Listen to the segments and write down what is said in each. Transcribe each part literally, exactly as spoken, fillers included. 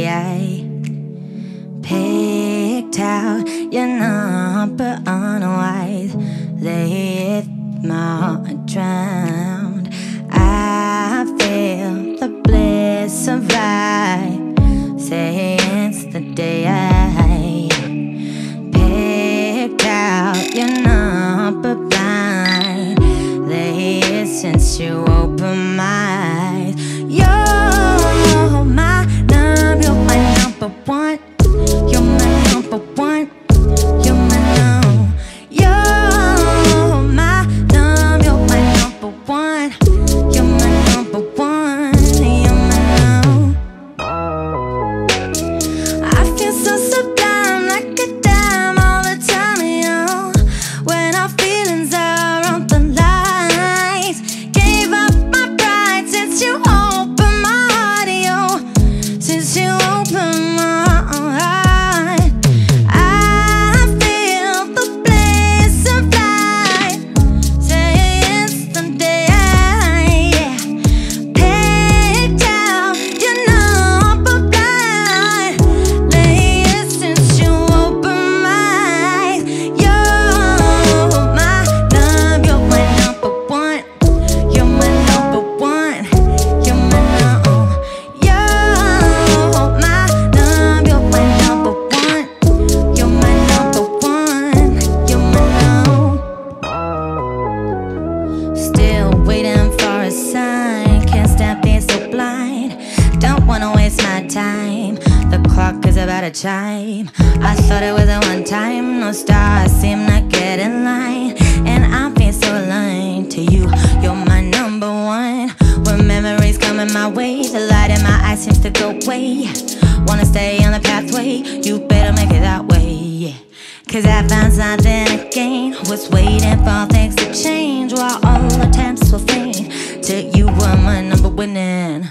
I picked out your number unwise, lay it my drowned. I feel the bliss of life since the day I picked out your number blind, lay it since you opened my eyes. You're my number, you're my number one. You're my number one. You're my number. You're my number, you're my number one. You're my number one. You're my number. I feel so sublime, like a dime all the time, you know. When our feelings are on the lines, gave up my pride since you opened my heart, yo. Since you opened my heart, I feel the bliss of life since the day I picked out your number blind, lay it since you opened my eyes. You're my number, you're my number one. You're my number one. You're my number. You're my number, you're my number one. You're my number one. You're my number. Still waiting for a sign. Can't stand being so blind. Don't wanna waste my time. The clock is about to chime. I thought it was a one time. No stars seem to get in line, and I'm feeling so aligned to you. You're my number one. When memories coming my way, the light in my eyes seems to go away. Wanna stay on the pathway, you better make it that way, yeah. Cause I found something to gain. Was waiting for things to change while all attempts were vain, till you were my number winning.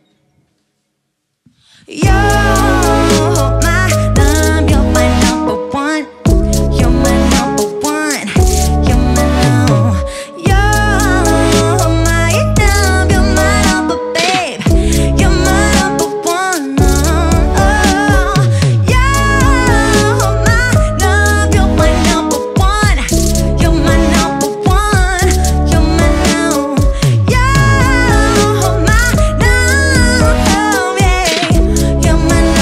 You're my number, you're my number one. You're my number one. You're my number. You're my number, you're my number, babe. You're my number one. Oh, you're my number, you're my number one. You're my number one. You're my number. You're my number, yeah. You're my number.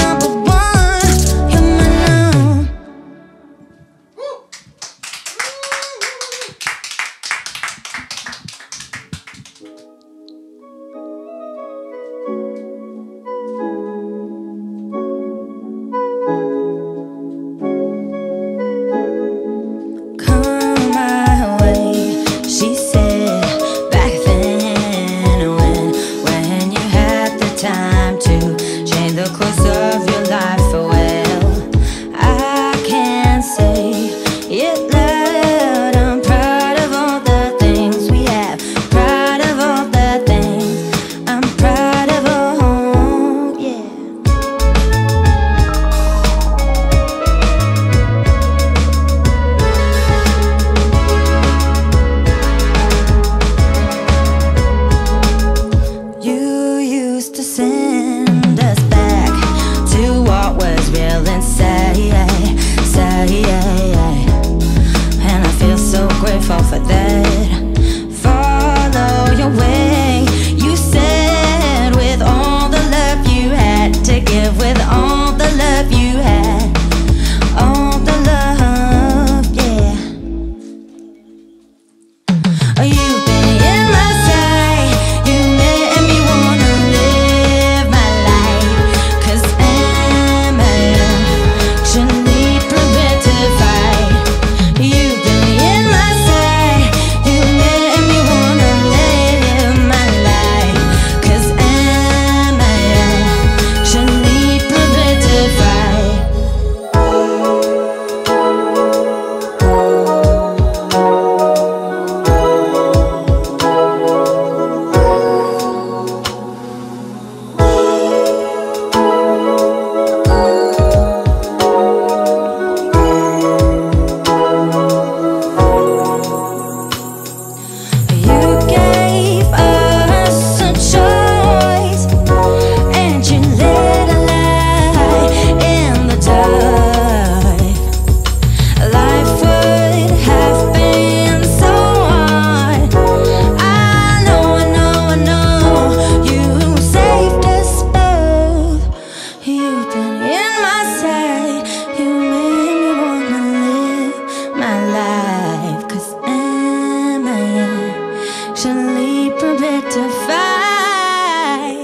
You've been in my sight. You made me wanna live my life. 'Cause am I actually prepared to fight?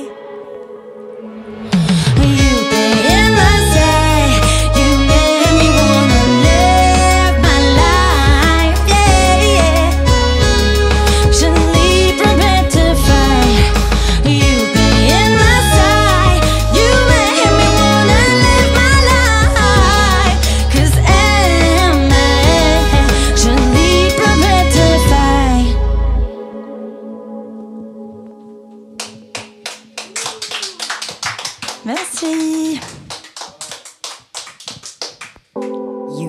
You've been in my sight. You made me wanna live my life. Yeah, yeah. Actually prepared to fight. You've been in my sight. You made me wanna live my life. 'Cause am I actually prepared to fight? Merci. You.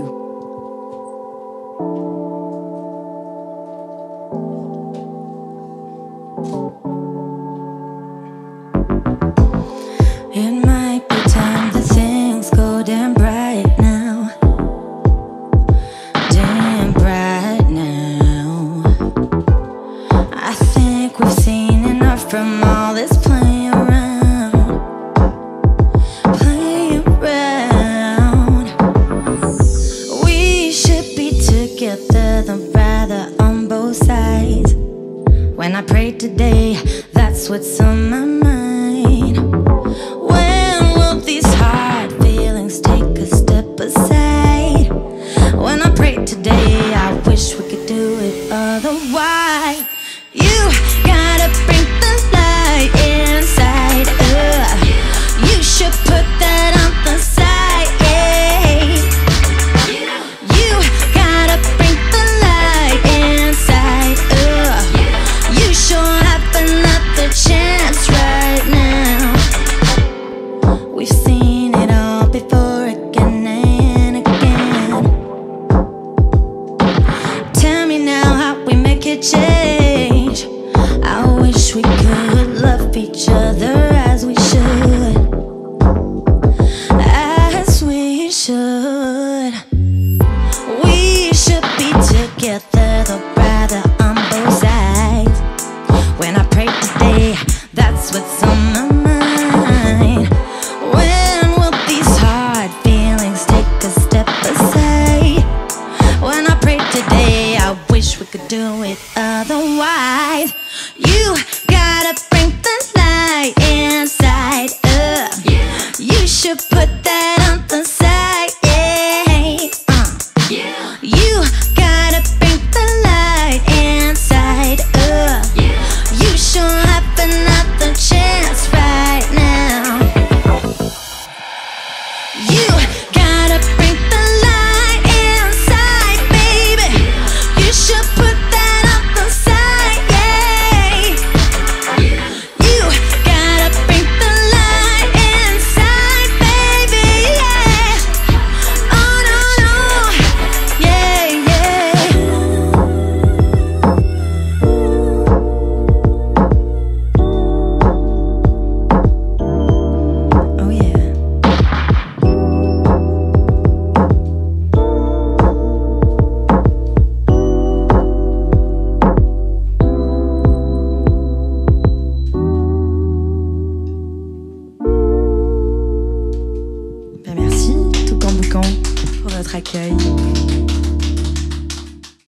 It might be time that things go damn bright now. Damn bright now. I think we've seen enough from all this playing around. Playing around. We should be together, than rather on both sides. When I pray today, that's what's on my mind. When will these hard feelings take a step aside? When I pray today, I wish we could do it otherwise. You gotta bring the light inside. Uh, you should put that on the side. Yeah. You gotta bring the light inside. Uh, you sure have another chance right now. We've seen it all before, again and again. Tell me now how we make it change. I wish we could love each other as we should. As we should. We should be together, though rather on both sides. When I pray today, that's what's on my mind. When will these hard feelings take a step aside? When I pray today, I wish we could do it otherwise. You gotta bring the light inside. Uh, you should put that on the side. Yeah. Uh. You gotta bring the light inside. Uh, you sure have another chance right now. You gotta bring the light inside, baby. You should put that on the side, yeah. You gotta bring the light inside, baby, yeah. Oh no, no, yeah, yeah. Oh yeah. Ben merci, tout Boucan, pour votre accueil.